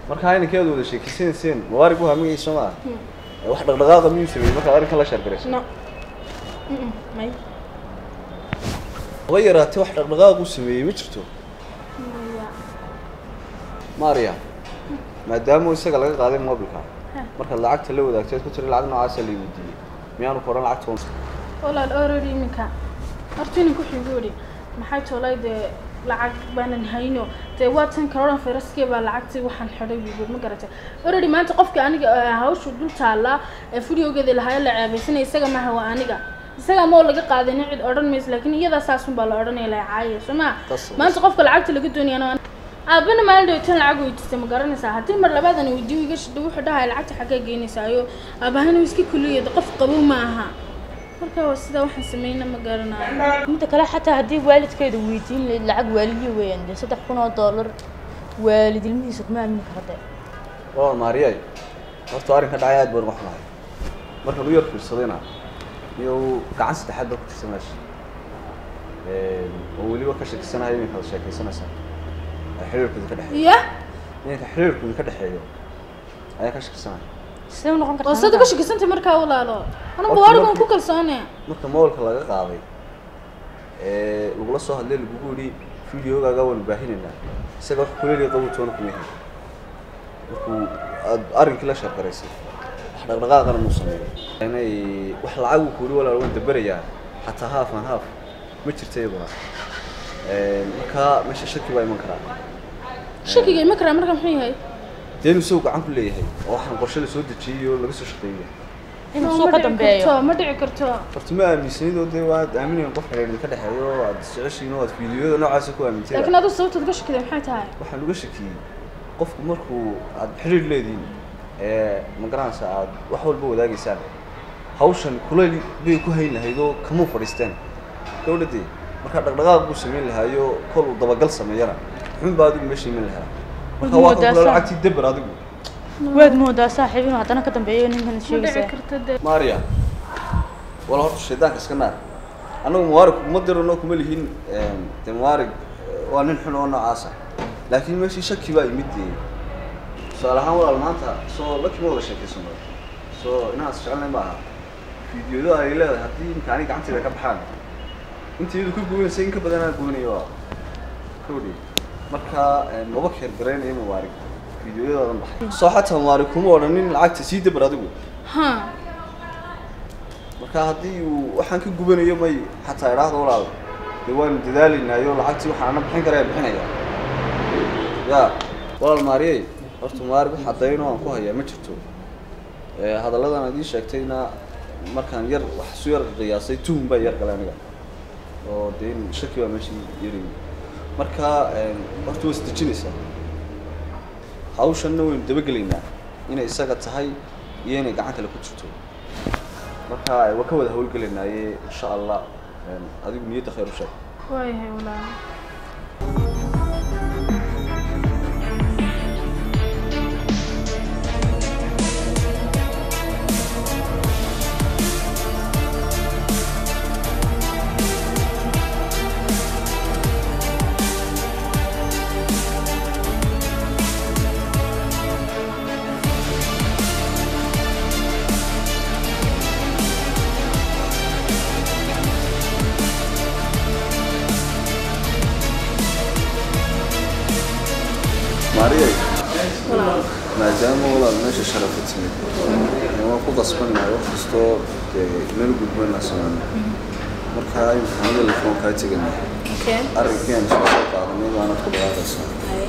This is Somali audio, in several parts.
marka aynankeedu wada sheekaysanayeen mawaarig waa magayso ma wax dhaqdhaqaaqa miyuu sameeyay marka arrinka la shargarayso no may way yaraatay wax dhaqdhaqaaq uu sameeyay ma jirto Maria maadaama isaga laga qaaday mobilka marka lacagta la wadaagtay ku tiri lacag noocaas la weydiiyay miyaanu koran lacagta walaal already minka artiin ku xigoori maxay toolayde lacag baanan hayno te waatan karoran fayraskii baa lacagtii waxaan xidhay wiil ma garatay already maanta qofka aniga hawshu dul taala videogeeda lahaay la ceebaysanay isaga ma hawa aniga isaga ma laga qaaday cid oran mees laakiin iyada saasun baa la oranay la caayay soma maanta qofka lacagta laga doonayana abana maalin tan lacag weydiistay ma garanaysaa hadii mar labaadana weydiiyo iga shidho wuxuu dhahay lacagta xagga geynaysayo abahan uu iska kuliyay qof qabo ma aha marka sida waxaan sameeyna ma garanayo inta kale xataa hadii waalidkeedu weydiin lacag waaliyo weeyaan $3,000 waalid ilmihiisa kuma aamin kartaa waa Maria horta arrinka dhacay aad baan waxnahay marka uu yar fiirsadayna iyo gacan saddexaad ku tirsanaash oo waliba ka shaqeysanahay in kala sheekaysanaysa xiriirku ka dhaxeeyo ninka xiriirku ka dhaxeeyo ayaa ka shaqeysanahay sidoo noqon kartaa oo sidoo ka shaqeysantay markaa walaalo ana baarigan ku kalsoonay marka moolka laga qaaday lagu la soo hadlay lagu yiri videogaaga waan baahinayna isaga wax kuleel qabowtoona kuma yahay markuu arrinkii la sharqaraysay wax dhaqdhaqaaqana muu sameeyay inay wax lacag ku yiri walaal waan dabarayaa hatta haaf ma jirtay baa marka meesha shaki waa iman karaa shakiga iman karaa marka muxuu yahay deenu soo gacan ku leeyahay oo waxaan qorshe la soo dejiyo laga soo shaqeeyo inuu soo ka dambeeyo ma dhici karto fartuma aaminsanidoo dee waad aaminayeen qof xiriir ka dhaxeeyo aad jeceshiin oo aad fiidiyoda noocaas ku aamintay laakiin aad sababta uga shakiday maxay tahay waxaan uga shakiyay qofku markuu aad xiriir leediin ma garanaysaa aad wax walba wadaagaysaan hawshan kuleel bay ku hayn lahaydoo kama fadhiisteen dawladii marka dhaqdhaqaaq uu sameyn lahayo kol uu dabagal sameeyana xun baad u meeshay min lahaa marka waa kula lacagti dabar adigu waad moodaa saaxiibina hadana ka dambeeyo ninkan sheegaysa Maria wala horta shaydaanka iska naar anagu muwaariq ma dirno kuma lihin muwaariq waa nin xun oo noocaas ah laakiin meeshii shaki baa imidii salahan walaal maanta soo laki wada sheekaysan soo inaas shaqayn ma aha fiidiyoda ay leedahay hadii imkaani gacantida ka baxaan intii ku guuleysay in ka badan aan guuleeyo koodi marka laba keer gareynay muwaariq videoyada baxay soo xataa muwaariq kuma oranin lacagta sii dabar adigu marka hadii uu waxaan ka gubanayo may xataa iraahdo walaal diwaan dadaalinayo lacagtii waxaan bixin karaa bixinaya ya walaal Maria horta muwaariq hadayno aan ku hayaa ma jirto hadalladan aad ii sheegtayna markaan yar wax soo yar qiyaasay tuhum baa yar galaniga oo deen shaki waa meeshii yaray marka horta way isdejinaysaa hawshanna waynu dabagelaynaa inay isaga tahay iyo inay gacan kale ku jirto marka waa ka wada hawlgelaynaaye insha Allah adigu niyada khayr u sheeg waayahay walaal Maria ما دام والله ماشي شرفتني أنا أقول قصبنا وقصته نلقي بيننا سنة مركها يمكن اللي فوق كاتي قلنا أركين شو بعضني وأنا أدخل هذا السنة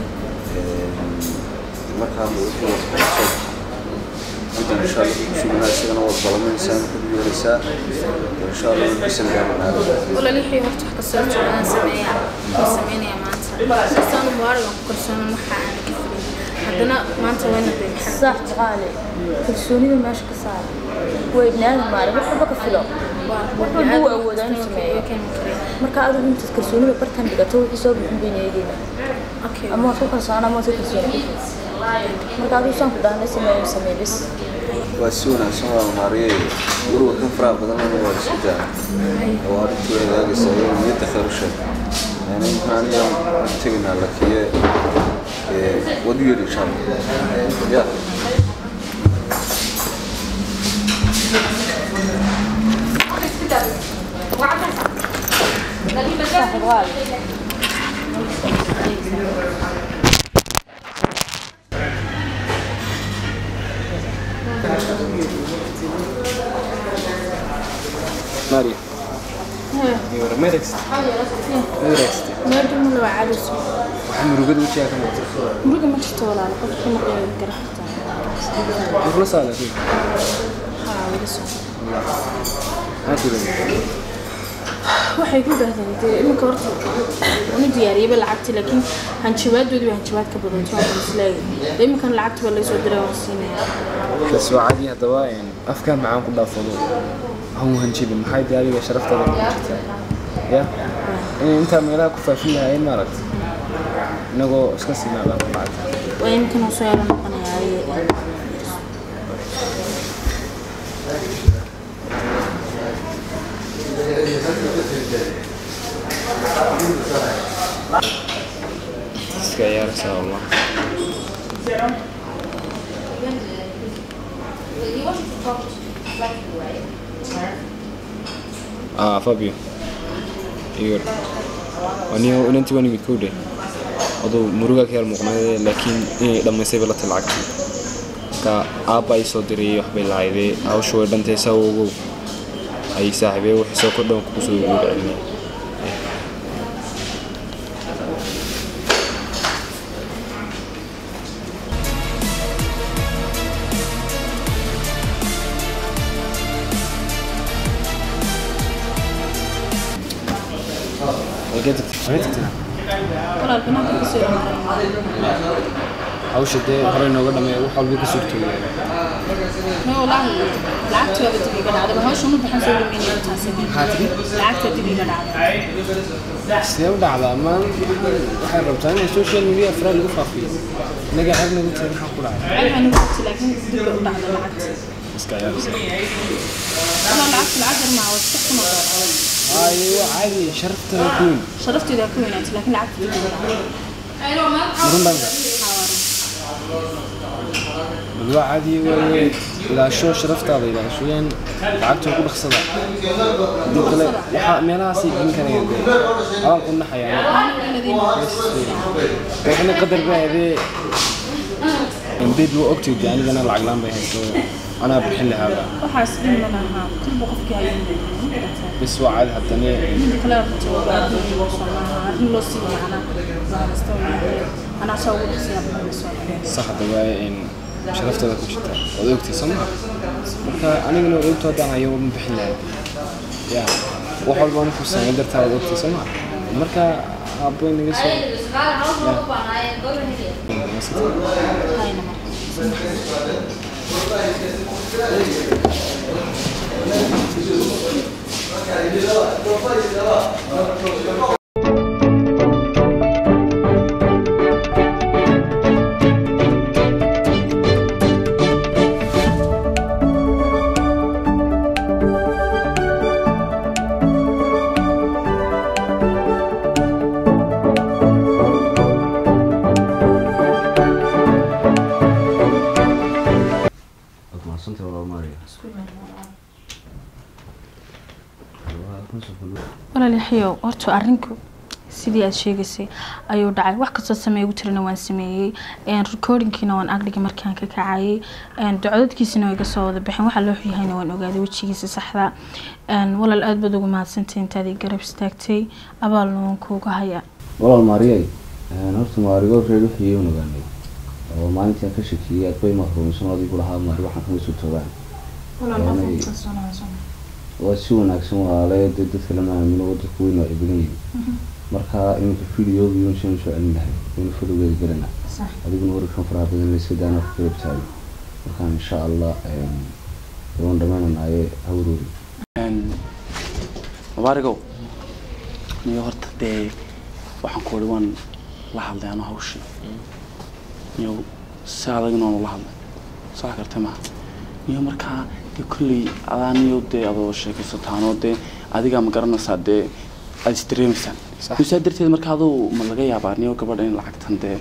مركها بقول أنت إن شاء الله شو من هالشيء أنا والله من إنسان كل يوم رسالة إن شاء الله نحسن قبل هذا ولا لي حي وقت حق السوق أنا سميني يا مانتا بس أنا مبارك كل سنة محا عندنا ما أنت وين بدي صح غالي كل سنة ماشي كسر وابنان ما أعرف وحبك فلو وحبه أول أنا سمعي مركا أدو أنت كل سنة ببرتهم بقتوه حساب بيني يجينا أوكي أما أتوقع سنة ما تكل سنة مركا أدو سان كدانا سمعي بس واسونا سوا ماري يروح كم فرق بدل ما نروح السجاد وارد شوي ذاك السيارة يتخرج يعني يمكن اليوم تجينا لك هي ودي إن شاء الله يا ماريا يورا ميركس ميركس ما دون لو عادس محمد رقد وجهك كم مرق ما تطول على قد كنا قرحتها مرة صالة فيه حاول اسمع هاتي waxay ku dhahdeen iminka horta uu diyaariyay lacagti laakiin hanjabaadoodu waa hanjabaad ka badan oo islaay iminkan lacagti waa la soo diray oo siinay kasoo caadi hadaba afkaan macaan ku dhaafado hau hanjibin maxay diyaariga sharaftada ku jirtaa ya inta meelaha ku faafinahay maaragt inagoo iska siinaada lacagta waa iminkan soo yaran noqonayaa يا رسول الله فابيو يور ونيو انت وين بتكودي adoo muruga ka yar muuqnaade laakiin inay dhameysay la talacagtay ka aabay soo diray wax bay lahaydee hawshu way dhantay sawogo ay saaxiibay wax soo kordhoon ku soo guuray وجدتنا ولا البنات كسر أو شيء هراي نوعنا ما هو حلو كسر تقول ما والله لعبت ولا بتبي قناعة ما هو شو نبحث نسوي مني تحسبين هاتي لعبت تبي قناعة سياو دعوة ما حرب تاني السوشيال ميديا فرال يقف فيه نجا حرنا قلت لك حقول أنا نقول لكن تبي قناعة لعبت بس كيا بس أنا لعبت العجل مع وسط ما أيوة عادي شرفت يكون شرفت إذا كنت لكن لعبت تبي قناعة أيوة ما مرن بنزا بالوا عادي ولا شو شرفت هذا إذا شو يعني لعبت وكل خسارة دكلا وح مناسي يمكن يدي كنا حياة إحنا قدر بهذه البيت وأكتب يعني أنا العقلان بهذا أنا بحل هذا وحاسبين منها كل بقفك هاي بس وعد حتى كلام توبة نلو سيني أنا أسوي صح دواء إن شرفت لك وشتى وذوقتي سمع مركا أنا من وقلت هذا يوم بحلها يا وحول ما نفس قدرت هذا وذوقتي سمع مركا أبوي نقص ولا لحيو أرتو أرنكو سيدي أشيء أيو داعي واحد قصة سمي وترنا وان سمي إن recording كنا وان أقدر مركان كعاي إن دعوت كيسنا ويقصوا ذا بحين واحد لوحي هنا وان أقعد وشيء صحراء إن ولا الأد بدو ما سنتين تادي قرب استكتي أبالون كوكا هيا والله المارياي نفس ماريو في لوحي ونقعني وما أنت كشكي أتوي مفهوم سنة دي كلها ماريو حنا كويس وتوان ولا المفهوم تصنع وشو ناقص على ضد الكلام من وضع كوين وابني مركا إنه في فيديو بيون شو علمنا إنه فيديو غير قلنا صح هذا بنور كم فرح بدنا السودان وكتير بتاعي مركا إن شاء الله يوم دمنا نعيه هوروري مباركو نيوهرت دي waxaan ku wali waan la hadlay ana hawshin iyo saadagna waan la hadlay sax kartay ma iyo markaa kulli adaaniyo de adoo sheekaysataan oo de adiga ma garanaysaa de aad streamsan kusa darteed markaa adoo ma laga yaabaa niyo gabadha in lacagtan de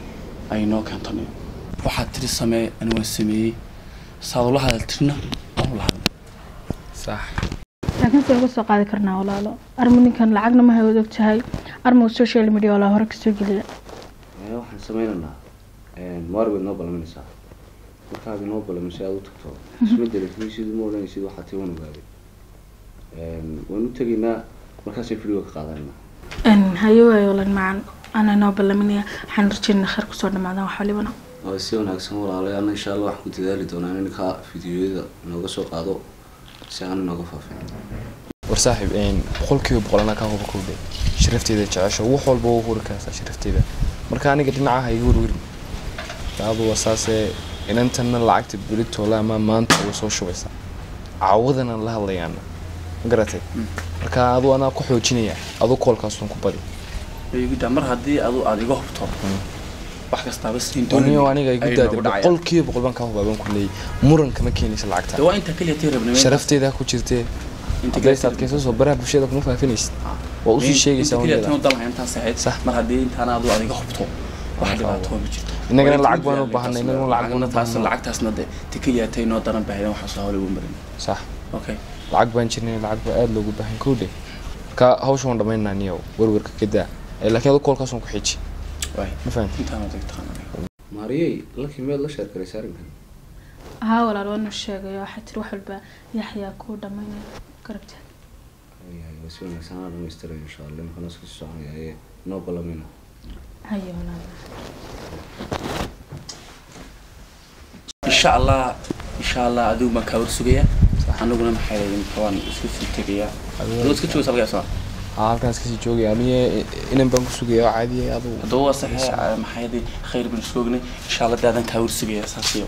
ay noo keentaniyo waxaad tiri samee ana waan sameeyey saad ula hadaltirna waan ula hadlay صح laakiin soo soo qaadi karnaa walaalo armuninkan lacagna ma haydo ogtahay armo social media wala hore ka soo geliya waxaan sameeynaa maargo noo balminaysaa markaa noo balminaysaa aad u tagto isma delifin sidii ma oranaysid waxa tii wana gaaday waan u taginaa markaas ay video ka qaadanaa hayo wayo lan macaan ana noo balminaya waxaan rajayna khayr ku soo dhamaadaan wax walibana oo si wanaagsan walaalayaal ana insha Allah wax ku dadaali doonaa in ka fiidiyoyada nooga soo qaado si aan nooga faafin وصاحب boqolkiiba boqolana ka hubo koobe sharafteeda jecesho wax walba oo hurkaas sharafteeda marka aniga dhinacaha igu warwari taadu wasaase inantan lacagta bilitola ama maanta oo soo shubaysa caawadana la hadlayaan garatay marka adu ana ku xoojinaya adu koolkaas ku badi igu damar hadii adu adiga hubto wax kasta bas in dooniyo aniga igu daaday boqolkiiba boqol baan ka hubaaban kulay muran kama keenaysa lacagta waa inta kaliya tirabnaa sharafteeda ku jirtay inta geysaad ka soo baraha bulshada kuma faafinaysid waa u sii sheegaysaa oo kaliya dalha inta saxid mar hadii inta adu adiga hubto wax dhibaato ma jirto inagana lacag baan u baahanay inagana lacagtaasna tikiyatay noo daran baahan waxa soo hawlay ugu marin صح okay lacag baan jirnay lacag baa aad loogu baahan koode ka hawshan dhameynaa niyow warwarka kada laakiin adu koolkaas ku xiji way ma fahanti inta aan taqaan mariyay laki meel la sheer kale saarinkan walaal waan sheegay waxa tir wax walba yaxya ku dhameynaa karabta وسوي مثلا مستري إن شاء الله نخلص في السعودية نوبل منه هيا ولا إن شاء الله أدو ما كور سجيا أنا قلنا محيرين طبعا اسكت تجيا لو اسكت شو سبقة صار كان اسكت جوجي يعني إن بنك سجيا عادي أدو صحيح محيري خير من سوقنا إن شاء الله ده كور سجيا أساسية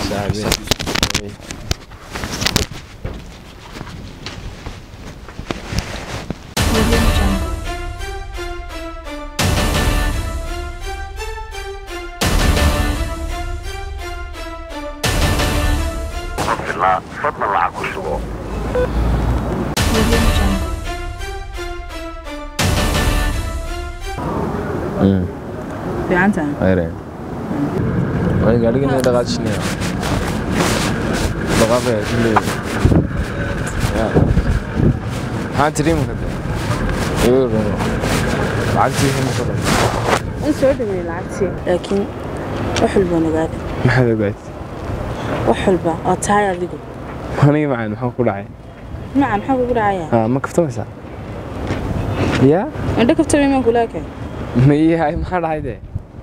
فضل الله عكو شغو في عنتها غيرين وأنا قاعد أقول لك شنو بغابة كله ها تريم كده يقول عكسي هم كده انسود من العكسي لكن وحلبة نقاد ما حدا قاعد وحلبة أطايا ليجو أنا معي محمد كل معا محمد كل عيا ما كفتوا مسا يا عندك كفتوا مين كلاك هي هاي ما حدا عيده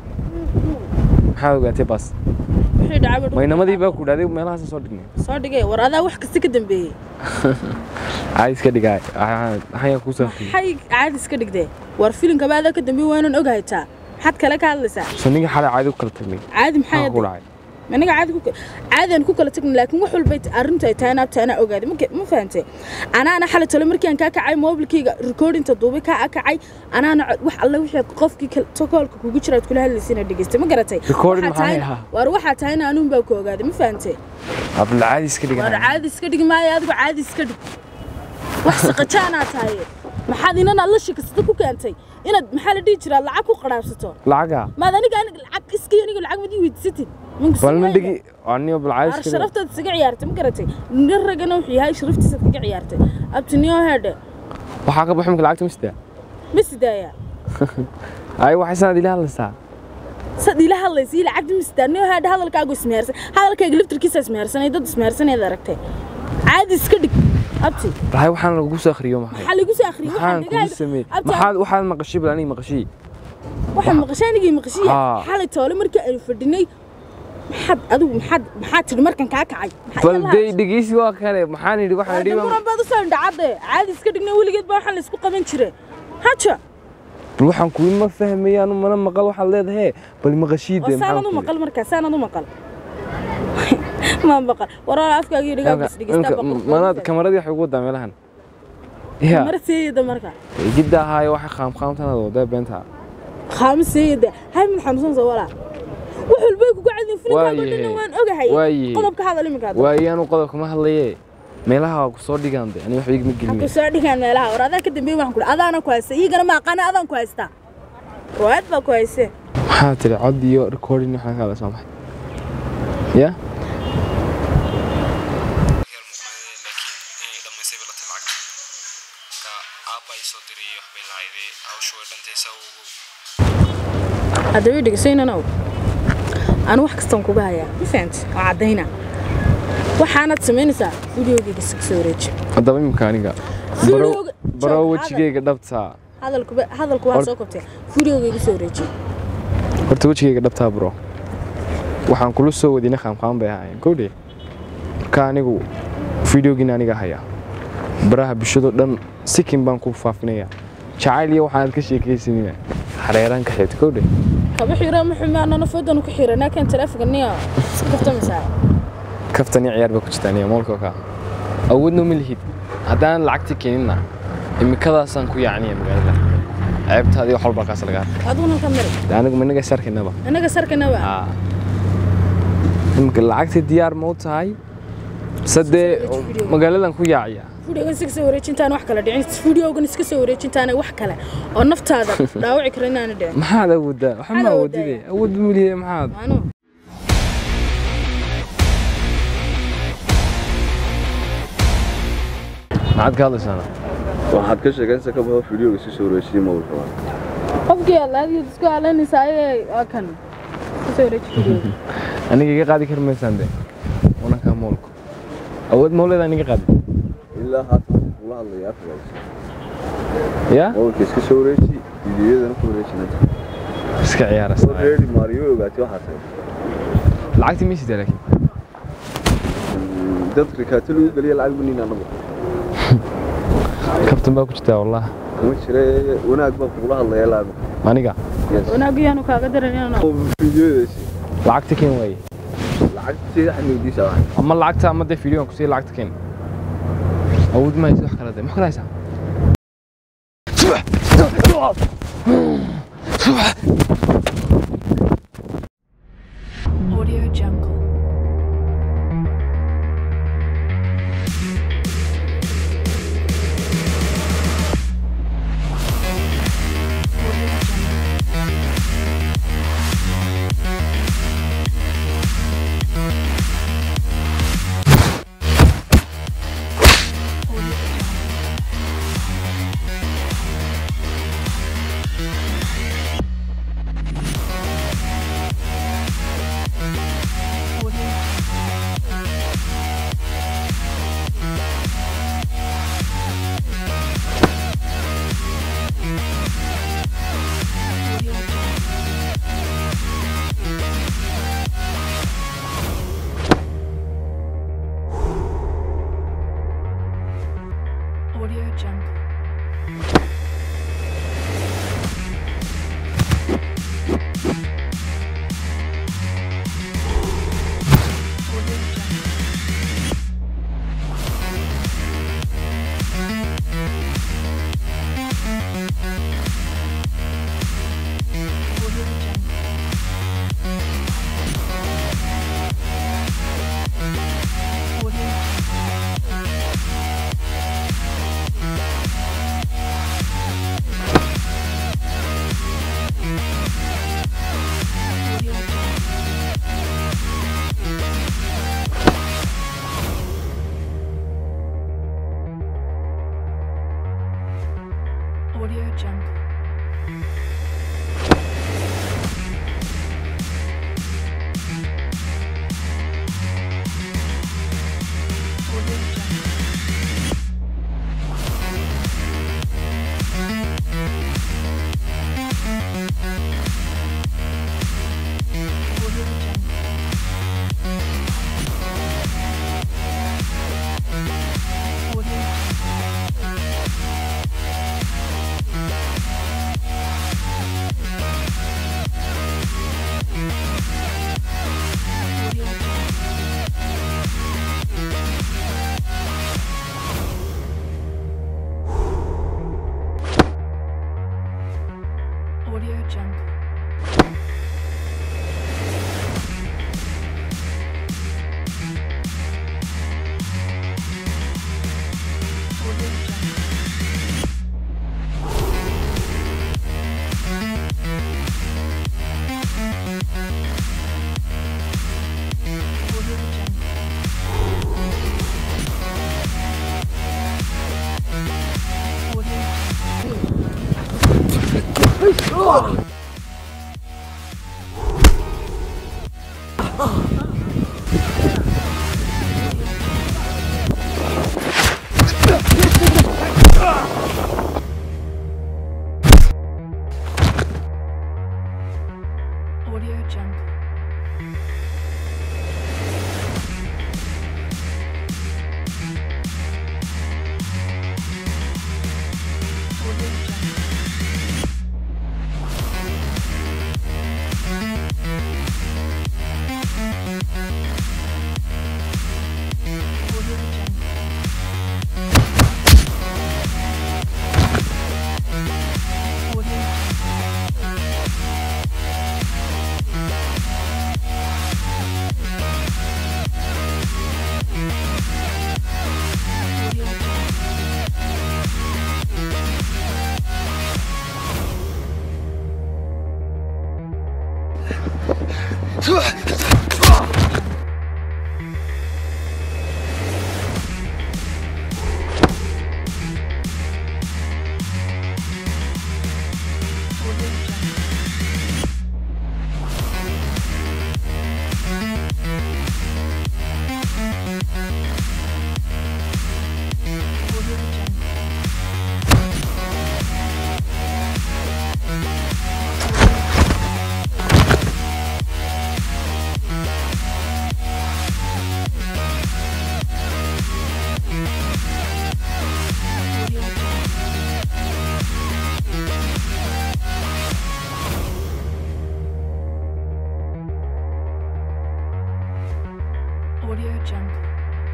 حاول قاعد بس ما ينامدي بقى كده دي ما لها صدقني صدقني ورا هذا وح كسك دنبي عايز كده قاعد هاي كوسة هاي عايز كده كده ورفيلن كبعد كده دنبي وين نقعدها حد كلاك على لسه سنيجي حدا عادي وكلتني عادي محيد maniga caadi ku kala tagin laakiin wax walba arinta ay taana ogaad ma fahamtay ana xal talo markii aan ka kacay mobilkayga recordinta duubay ka kacay ana wax alla wixii qofkii tokolka kugu jira kula hadlaysiina dhigeysta ma garatay war waxa taayna anuu baa ku ogaaday ma fahamtay abla caadi iska dhigay war caadi iska dhig ma adigu caadi iska dhig wax saqajaana tahay maxaad inana alla shikasta ku keentay inaad maxaa la dhigi jiraa lacag ku qaraabsato lacaga ma aniga lacag iskii aniga lacag madii weydiisatid والمن دقي عني بالعايز كده شرفت تسقع عيارتي ما قرأتي نرجعنا وحي هاي شرفت تسقع عيارتي أبتنيو هذا وحاجة بحمك العكس مستدايا أيوة حسنا دي لها لسه صدق لها الله يسيل عقد مستنيو هذا الكاغو سميرس هذا الكاغو لفت الكيس سميرس أنا ضد سميرس أنا إذا ركتي عادي سكدك أبتي هاي وحنا نقول آخر يوم حال يقول آخر يوم وحنا نقول سمي وحنا مقشي بلاني مقشي وحنا مقشاني مقشي حالة تولي مركا فردني محد تري مركن كاكعي بل دقيسي waa kale maxaan yiri waxaan yiri ma baad u soo dhacday caadi iska dhignay waligeed baa waxaan isku qaban jiray haja waxaan ku ma fahmayaan mana maqal waxaan leedahay bal maqashiide maxaan u maqal markaa saanad u maqal ma maqal waraa afkaaga yiriga bas dhigista manad kamaradi wax ugu dameelahan ya marseeyada markaa jidda haay waxa qaamtanada wada beenta qaamseeyada hay min xamsan sawala wuxuu bay ku gacadin filimka badana waan ogahay qodobka hadal iminka waayaan qodobka ma hadlaye meelaha ku soo dhigaande ani wax igma gelin ku soo dhigaan meelaha warada ka dambeeyay waxaan ku adaana ku haystay igana ma aqaan adaan ku haystaa road ba ku haystay maxaa tiri cod iyo recording waxaan kala soo maxay ya هذا ويدك سينا نو أنا واحد كستان كوبايا فهمت وعدينا وحنا تسمينسا فيديو سكسوريج هذا بإمكانك برو وجهك دبتها هذا الكوبايا سوكبته فيديو سكسوريج horta wajigayga dhabtaa bro waxaan kula soo wadina qaamqaan bay ahaayeen kowdhe marka anigu fideogina aniga haya baraha bulshado dhan sikin baan ku faafinayaa jacayl iyo waxaan ka sheekaysanina xareeraan ka xigta kowdhe kaba xira maxumaana nafadan ku xirana kan taleefanniya kaftamisa kaftani ciyaar ba ku jirtaaniya moolka ka awoodno milhid hadaan lacagti keenina imikadaasaan ku yaacniya magaalada عيبتها وحول بقاس الغار أظن كمل أنا من نجا سرك النبا أنا جسرك النبا يمكن العكس الديار موت هاي صدق مقالة لنكو ياعيا فيديو جنسك سوري أنت واحد كلا يعني فيديو جنسك سوري أنت أنا واحد كلا والنفط هذا لا وعي كرنا أنا ده ما هذا وده محمد ودي أود مليه ما هذا ما عاد قال سنة waxaad ka sheegaysaa ka badan fiidiyoga si soo wareejiyay ma wuxuu qofkii la isku aalanayay kan si soo wareejiyay aniga iga qaadi karmaysan de wana ka moolko awood moolada aniga qaadi ilaa haatan kula hadlaya afgaas ya moolka iska soo wareeji fiidiyada ku wareejinada iska ciyaar asna reedi Mario ogaatay waxa tahay lacagti meeshii laakiin dadka ka talo galiya lacag bunina anagu كابتن باكو جتا والله ما جرى وناق باكو كula hadlaya laabo aniga wanaagiyanu kaaga daranayna fiidiyodaasi lacagta keen way lacagtii xanidiisa ama lacagta ama de fiidiyoon ku sii lacagta keen awood ma hayso wax kala de maxaa haysa Audio Jungle. Audio Jungle.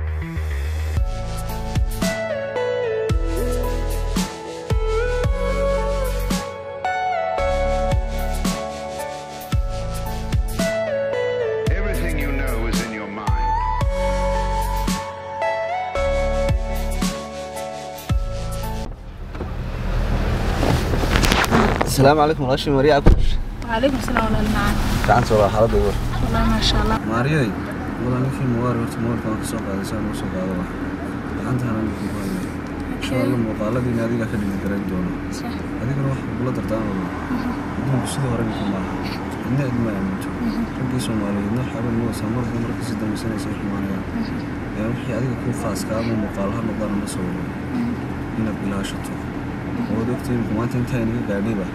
Everything you know is in your mind. السلام عليكم راشي ماريا أكوش. وعليكم السلام ورحمة الله وبركاته. كان صورة حالة دور. والله ما شاء الله. ماريا والله أنا في موارد وتمور كان كسوق هذا سام وسوق هذا واحد. عندها أنا في بالي. إن شاء الله مقالة دي نادي لك اللي نقرأ دونا. صح. هذيك نروح ولا ترتان ولا. بدون بسيط ورقة كمان. النقد ما يمشي. رجع سومالي نحاول نو سامر في مركز الدم سنة يسوي معنا. يعني وحي هذيك كل خاص كامل مقالها نقدر نصور. هنا بلا شطو. ودكتور ما تنتهي قاعدين بقى.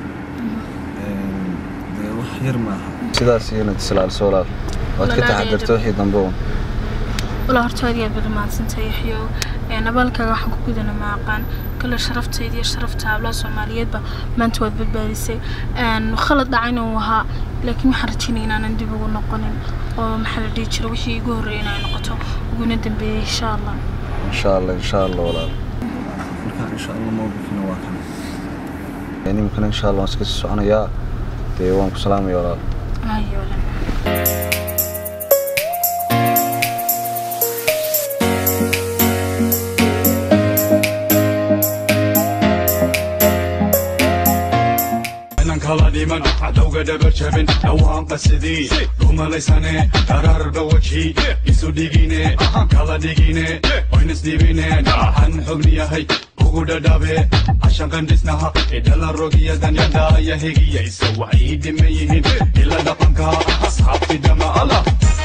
وحير معها sidaas iyana tislaal soolaal waad ka taxadarto wixii dambe wala hortaadiya badmaadsantahay yaxyo nabalkaaga waxaan ku gudana ma aqaan kala sharaftayda iyo sharafta hablaha Soomaaliyeedba maanta waad badbaadisay khalad dhacayna uu ahaa laakiin waxaan rajaynayaa inaanan dib ugu noqonin oo maxaa la dhihi jiray wixii igu horeeyay inay noqoto uguna dambeeyay insha Allah walaal marka insha Allah mawqifna waa kan yani mumkin insha Allah iska soconayaa waan ku salaamay walaal ayo walaal kala dhiman cadowga dhabar jabin dhawaan qasidii kuma laysane qarar bawajhi isu dhigine kala dhigine oynas dhibine dhaxan xubniyahay ugu dhadhabe عشان قندسناها إدلا روجيا دنيا يا هيجي يسوي عيد ميهين إلا دقنكها أصحاب في دم الله